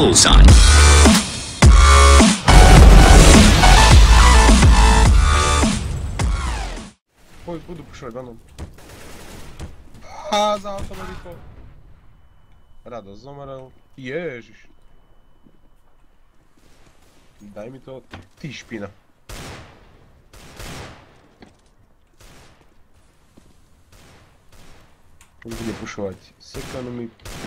Bullseye. Budu pušovať vanom. Há, za autom rýchlo. Radosť zomrel. Ježiš. Daj mi to. Ty špina. Bude pušovať. Sekanumi.